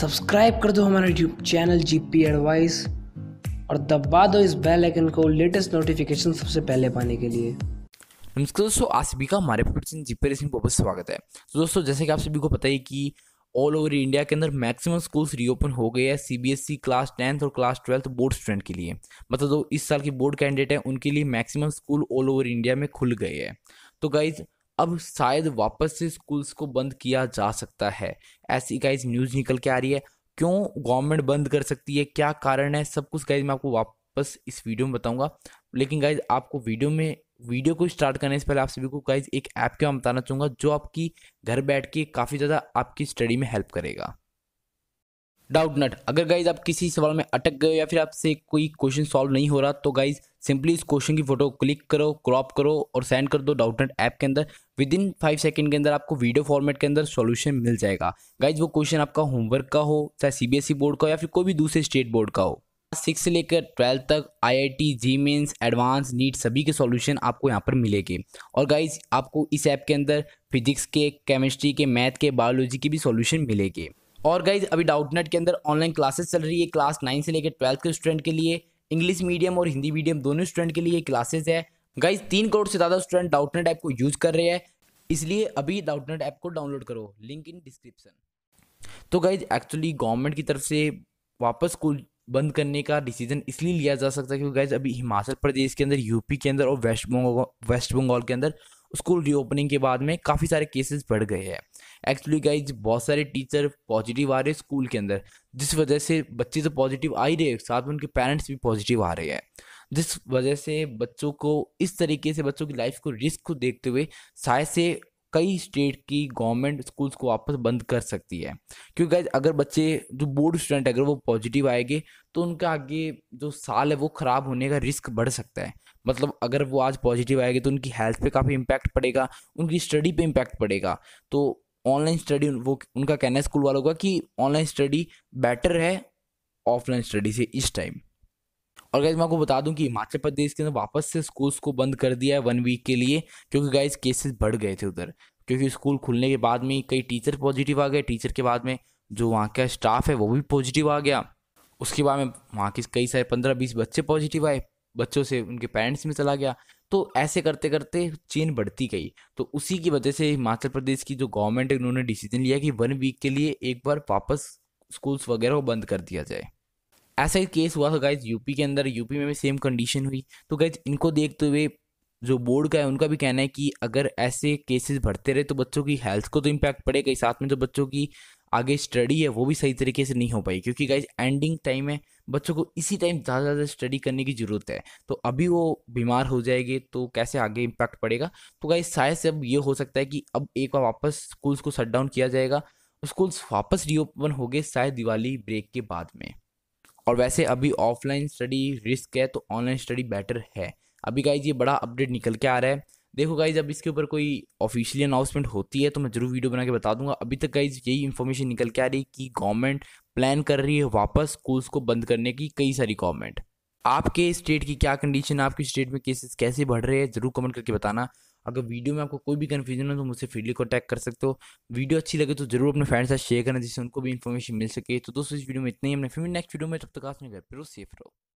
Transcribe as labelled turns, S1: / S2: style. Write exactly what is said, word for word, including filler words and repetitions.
S1: Subscribe कर दो हमारा यूट्यूब चैनल जीपी एडवाइस और दबा दो इस बेल आइकन को लेटेस्ट नोटिफिकेशन सबसे पहले पाने के लिए।
S2: नमस्कार दोस्तों, आज सभी का हमारे प्रोडक्शन जीपी रेसिंग पर स्वागत है। तो दोस्तों, जैसे कि आप सभी को पता है कि ऑल ओवर इंडिया के अंदर मैक्सिमम स्कूल्स रीओपन हो गए हैं सीबीएसई क्लास टेंथ और क्लास ट्वेल्थ बोर्ड स्टूडेंट के लिए। मतलब जो इस साल की बोर्ड कैंडिडेट हैं उनके लिए maximum school all over India में खुल गए हैं। तो गाइज अब शायद वापस से स्कूल्स को बंद किया जा सकता है, ऐसी गाइज न्यूज़ निकल के आ रही है। क्यों गवर्नमेंट बंद कर सकती है, क्या कारण है, सब कुछ गाइज मैं आपको वापस इस वीडियो में बताऊंगा। लेकिन गाइज आपको वीडियो में वीडियो को स्टार्ट करने से पहले आप सभी को गाइज एक ऐप के बारे में बताना चाहूँगा जो आपकी घर बैठ के काफ़ी ज़्यादा आपकी स्टडी में हेल्प करेगा। डाउटनट। अगर गाइज आप किसी सवाल में अटक गए या फिर आपसे कोई क्वेश्चन सॉल्व नहीं हो रहा तो गाइज सिंपली इस क्वेश्चन की फोटो क्लिक करो, क्रॉप करो और सेंड कर दो डाउटनट ऐप के अंदर। विद इन फाइव सेकंड के अंदर आपको वीडियो फॉर्मेट के अंदर सॉल्यूशन मिल जाएगा। गाइज वो क्वेश्चन आपका होमवर्क का हो, चाहे सीबीएसई बोर्ड का हो या फिर कोई भी दूसरे स्टेट बोर्ड का हो। सिक्स से लेकर ट्वेल्थ तक IIT, JEE mains, advance, NEET सभी के सॉल्यूशन आपको यहाँ पर मिलेंगे। और गाइज आपको इस ऐप के अंदर फिजिक्स के, केमिस्ट्री के, मैथ के, बायोलॉजी के भी सॉल्यूशन मिलेंगे। और गाइज अभी डाउटनेट के अंदर ऑनलाइन क्लासेस चल रही है क्लास नाइन से लेकर ट्वेल्थ के स्टूडेंट के लिए। इंग्लिश मीडियम और हिंदी मीडियम दोनों स्टूडेंट के लिए क्लासेस है। गाइज तीन करोड़ से ज़्यादा स्टूडेंट डाउटनेट ऐप को यूज कर रहे हैं, इसलिए अभी डाउटनेट ऐप को डाउनलोड करो, लिंक इन डिस्क्रिप्शन। तो गाइज एक्चुअली गवर्नमेंट की तरफ से वापस स्कूल बंद करने का डिसीजन इसलिए लिया जा सकता है क्योंकि गाइज अभी हिमाचल प्रदेश के अंदर, यूपी के अंदर और वेस्ट बंगाल वेस्ट बंगाल के अंदर स्कूल रीओपनिंग के बाद में काफ़ी सारे केसेस बढ़ गए हैं। एक्चुअली गाइज बहुत सारे टीचर पॉजिटिव आ रहे हैं स्कूल के अंदर, जिस वजह से बच्चे तो पॉजिटिव आ ही रहे हैं, साथ में उनके पेरेंट्स भी पॉजिटिव आ रहे हैं, जिस वजह से बच्चों को इस तरीके से बच्चों की लाइफ को रिस्क को देखते हुए शायद से कई स्टेट की गवर्नमेंट स्कूल्स को वापस बंद कर सकती है। क्योंकि गाइज अगर बच्चे जो बोर्ड स्टूडेंट अगर वो पॉजिटिव आएंगे तो उनका आगे जो साल है वो ख़राब होने का रिस्क बढ़ सकता है। मतलब अगर वो आज पॉजिटिव आएंगे तो उनकी हेल्थ पे काफ़ी इम्पैक्ट पड़ेगा, उनकी स्टडी पे इम्पैक्ट पड़ेगा। तो ऑनलाइन स्टडी, वो उनका कहना है स्कूल वालों का कि ऑनलाइन स्टडी बेटर है ऑफलाइन स्टडी से इस टाइम। और गाइज मैं आपको बता दूं कि हिमाचल प्रदेश के अंदर वापस से स्कूल्स को बंद कर दिया है वन वीक के लिए, क्योंकि गाइज केसेस बढ़ गए थे उधर। क्योंकि स्कूल खुलने के बाद में कई टीचर पॉजिटिव आ गए, टीचर के बाद में जो वहाँ का स्टाफ है वो भी पॉजिटिव आ गया, उसके बाद में वहाँ के कई सारे पंद्रह बीस बच्चे पॉजिटिव आए, बच्चों से उनके पेरेंट्स में चला गया। तो ऐसे करते करते चेन बढ़ती गई। तो उसी की वजह से हिमाचल प्रदेश की जो गवर्नमेंट है उन्होंने डिसीजन लिया कि वन वीक के लिए एक बार वापस स्कूल्स वगैरह को बंद कर दिया जाए। ऐसा ही केस हुआ था गाइज यूपी के अंदर, यूपी में भी सेम कंडीशन हुई। तो गाइज इनको देखते हुए जो बोर्ड का है उनका भी कहना है कि अगर ऐसे केसेस बढ़ते रहे तो बच्चों की हेल्थ को तो इम्पैक्ट पड़ेगा ही, साथ में जो बच्चों की आगे स्टडी है वो भी सही तरीके से नहीं हो पाई। क्योंकि गाइज एंडिंग टाइम है, बच्चों को इसी टाइम ज़्यादा से ज़्यादा स्टडी करने की ज़रूरत है। तो अभी वो बीमार हो जाएंगे तो कैसे आगे इम्पैक्ट पड़ेगा। तो गाइज शायद से अब ये हो सकता है कि अब एक बार वापस स्कूल्स को शट डाउन किया जाएगा, स्कूल्स वापस रीओपन हो गए शायद दिवाली ब्रेक के बाद में। और वैसे अभी ऑफलाइन स्टडी रिस्क है तो ऑनलाइन स्टडी बेटर है। अभी गाइज ये बड़ा अपडेट निकल के आ रहा है। देखो गाइज अब इसके ऊपर कोई ऑफिशियली अनाउंसमेंट होती है तो मैं जरूर वीडियो बना के बता दूंगा। अभी तक गाइज यही इन्फॉर्मेशन निकल के आ रही है कि गवर्नमेंट प्लान कर रही है वापस स्कूल्स को बंद करने की, कई सारी गवर्नमेंट। आपके स्टेट की क्या कंडीशन है, आपकी स्टेट में केसेस कैसे बढ़ रहे हैं, जरूर कमेंट करके बताना। अगर वीडियो में आपको कोई भी कन्फ्यूजन हो तो मुझसे फ्रीली कॉन्टैक्ट कर सकते हो। वीडियो अच्छी लगे तो जरूर अपने फ्रेंड्स के साथ शेयर करना जिससे उनको भी इन्फॉर्मेशन मिल सके। तो दोस्तों इस वीडियो में इतना ही, हमने फिर नेक्स्ट वीडियो में, तब तक आपने घर पर सेफ रहो।